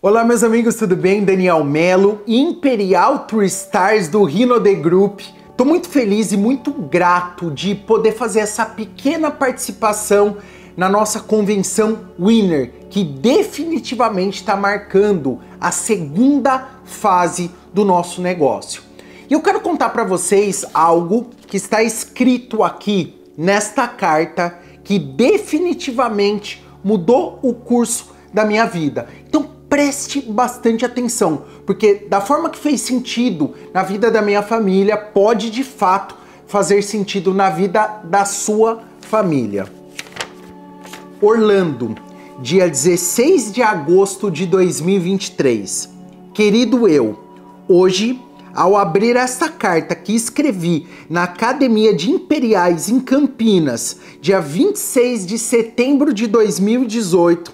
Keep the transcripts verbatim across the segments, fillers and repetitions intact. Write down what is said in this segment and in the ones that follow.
Olá meus amigos, tudo bem? Daniel Melo, Imperial Tour Stars do Rinode Group. Tô muito feliz e muito grato de poder fazer essa pequena participação na nossa convenção Winner, que definitivamente está marcando a segunda fase do nosso negócio. E eu quero contar para vocês algo que está escrito aqui nesta carta que definitivamente mudou o curso da minha vida. Então preste bastante atenção, porque da forma que fez sentido na vida da minha família, pode de fato fazer sentido na vida da sua família. Orlando, dia dezesseis de agosto de dois mil e vinte e três. Querido eu, hoje, ao abrir esta carta que escrevi na Academia de Imperiais em Campinas, dia vinte e seis de setembro de dois mil e dezoito,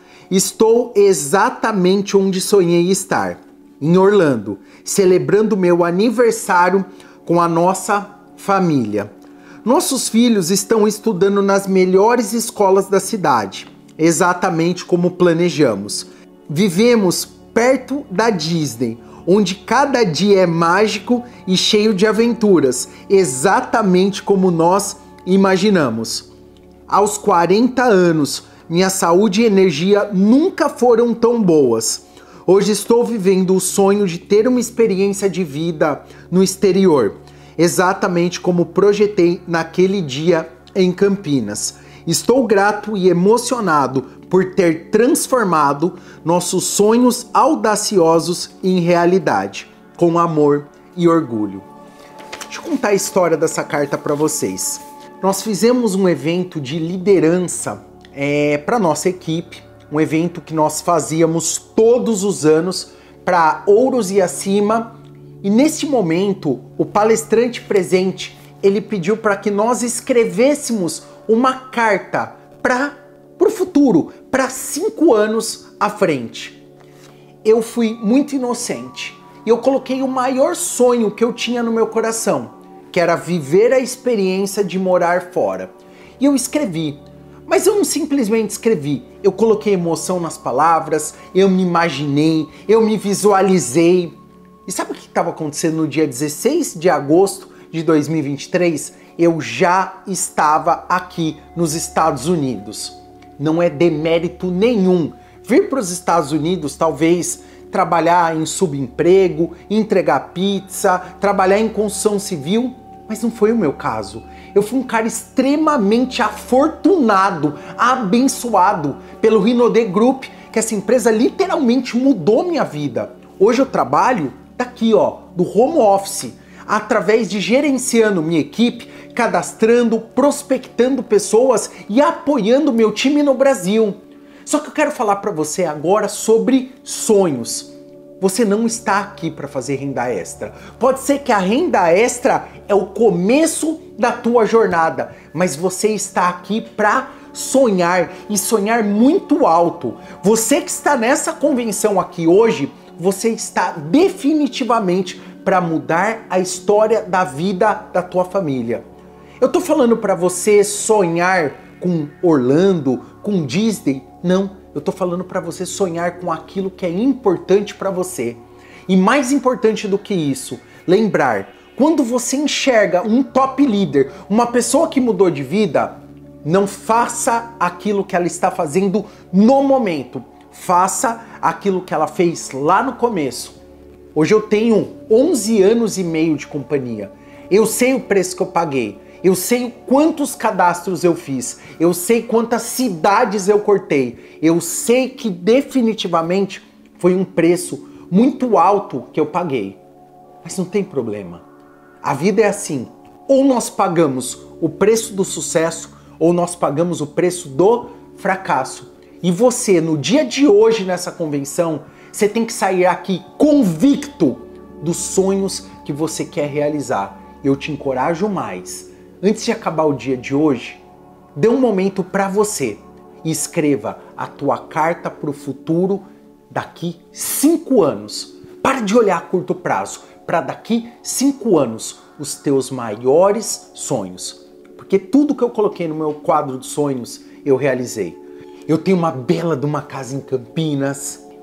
estou exatamente onde sonhei estar, em Orlando, celebrando meu aniversário com a nossa família. Nossos filhos estão estudando nas melhores escolas da cidade, exatamente como planejamos. Vivemos perto da Disney, onde cada dia é mágico e cheio de aventuras, exatamente como nós imaginamos. Aos quarenta anos, minha saúde e energia nunca foram tão boas. Hoje estou vivendo o sonho de ter uma experiência de vida no exterior, exatamente como projetei naquele dia em Campinas. Estou grato e emocionado por ter transformado nossos sonhos audaciosos em realidade, com amor e orgulho. Deixa eu contar a história dessa carta para vocês. Nós fizemos um evento de liderança É, para nossa equipe, um evento que nós fazíamos todos os anos para ouros e acima, e neste momento o palestrante presente ele pediu para que nós escrevêssemos uma carta para o futuro, para cinco anos à frente. Eu fui muito inocente e eu coloquei o maior sonho que eu tinha no meu coração, que era viver a experiência de morar fora. E eu escrevi. Mas eu não simplesmente escrevi, eu coloquei emoção nas palavras, eu me imaginei, eu me visualizei. E sabe o que estava acontecendo no dia dezesseis de agosto de dois mil e vinte e três? Eu já estava aqui nos Estados Unidos. Não é demérito nenhum vir para os Estados Unidos, talvez trabalhar em subemprego, entregar pizza, trabalhar em construção civil, mas não foi o meu caso. Eu fui um cara extremamente afortunado, abençoado pelo Rinode Group, que essa empresa literalmente mudou minha vida. Hoje eu trabalho daqui, ó, do home office, através de gerenciando minha equipe, cadastrando, prospectando pessoas e apoiando meu time no Brasil. Só que eu quero falar para você agora sobre sonhos. Você não está aqui para fazer renda extra. Pode ser que a renda extra é o começo da tua jornada, mas você está aqui para sonhar e sonhar muito alto. Você que está nessa convenção aqui hoje, você está definitivamente para mudar a história da vida da tua família. Eu tô falando para você sonhar com Orlando, com Disney? Não. Eu tô falando para você sonhar com aquilo que é importante para você. E mais importante do que isso, lembrar, quando você enxerga um top leader, uma pessoa que mudou de vida, não faça aquilo que ela está fazendo no momento. Faça aquilo que ela fez lá no começo. Hoje eu tenho onze anos e meio de companhia. Eu sei o preço que eu paguei. Eu sei quantos cadastros eu fiz, eu sei quantas cidades eu cortei, eu sei que definitivamente foi um preço muito alto que eu paguei. Mas não tem problema. A vida é assim, ou nós pagamos o preço do sucesso, ou nós pagamos o preço do fracasso. E você, no dia de hoje nessa convenção, você tem que sair aqui convicto dos sonhos que você quer realizar. Eu te encorajo mais. Antes de acabar o dia de hoje, dê um momento para você e escreva a tua carta para o futuro daqui cinco anos. Para de olhar a curto prazo, para daqui cinco anos, os teus maiores sonhos. Porque tudo que eu coloquei no meu quadro de sonhos, eu realizei. Eu tenho uma bela de uma casa em Campinas,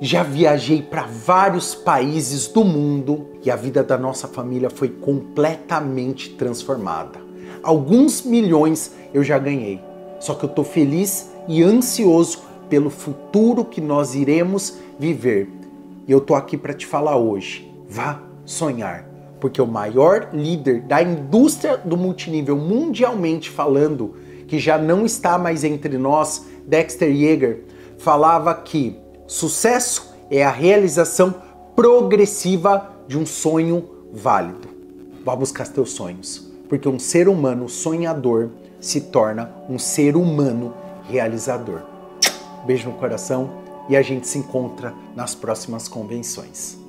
já viajei para vários países do mundo e a vida da nossa família foi completamente transformada. Alguns milhões eu já ganhei, só que eu tô feliz e ansioso pelo futuro que nós iremos viver. E eu tô aqui para te falar hoje, vá sonhar, porque o maior líder da indústria do multinível mundialmente falando, que já não está mais entre nós, Dexter Yeager, falava que sucesso é a realização progressiva de um sonho válido. Vá buscar teus sonhos, porque um ser humano sonhador se torna um ser humano realizador. Beijo no coração e a gente se encontra nas próximas convenções.